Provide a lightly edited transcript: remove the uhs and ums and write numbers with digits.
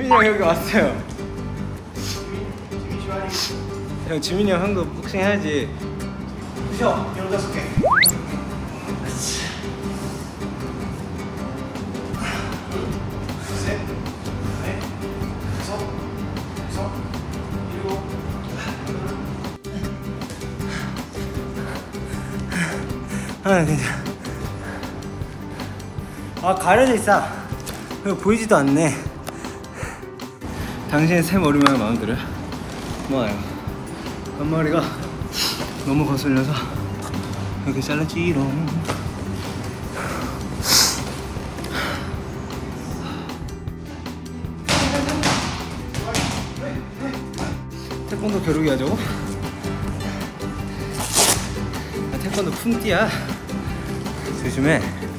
지민이 형 여기 왔어요. 형 지민이 형도 복싱 해야지. 부셔 15개. 셋, 넷, 다섯, 여섯, 일곱. 아 괜찮아. 아 가려져 있어. 이거 보이지도 않네. 당신의 새 머리만 마음에 들어요? 뭐예요? 앞머리가 너무 거슬려서 이렇게 잘랐지롱. 태권도 겨루기 하자고? 아, 태권도 품띠야. 조심해.